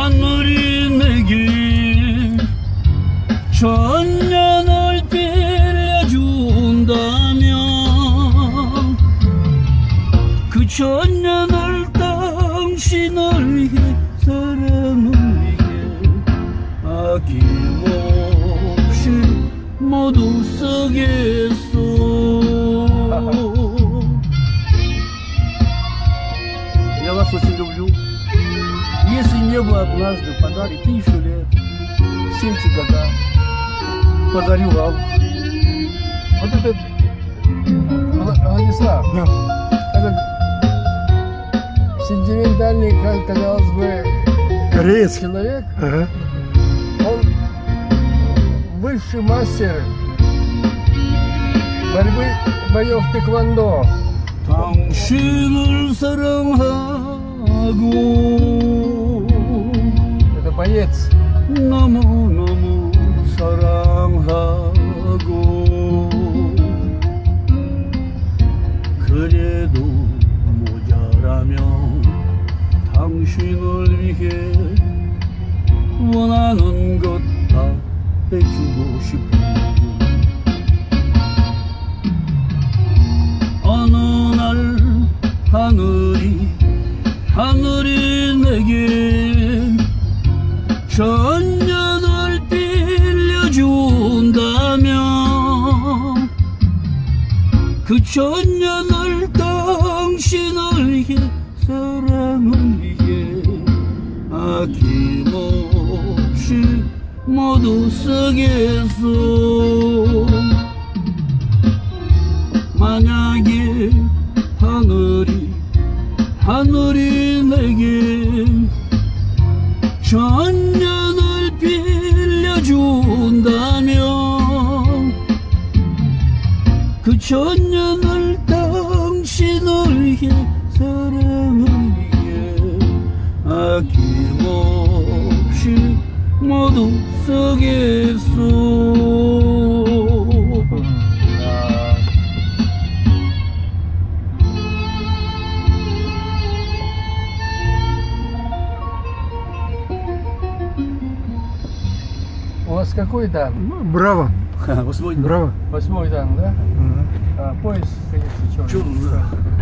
하늘이 내게 천년을 빌려준다면 그 천년을 당신을 위해 사랑을 위해 아낌없이 모두 쓰겠소. Я вас очень люблю. Если небо однажды подарит 1000 лет, все эти года подарю вам. Вот этот Владислав, Да. этот сентиментальный, казалось бы, Кореец. человек, Ага. он высший мастер боев тэквондо. 당신을 사랑하고 Это боец. 너무너무 사랑하고 그래도 모자라면 당신을 위해 원하는 것 다 해주고 싶어. 어느 날 하늘이 내게 천년을 빌려준다면 그 천년을 당신을 위해 사랑을 위해 아낌없이 모두 쓰겠소. 만약에 하늘이 내게 천년을 빌려준다면 그 천년을 당신을 위해 사랑을 위해 아낌없이 모두 쓰겠소. У вас какой дан? Браво. Восьмой. Браво. 8-й дан, да? Ага. Пояс, конечно, черный. Черный, да.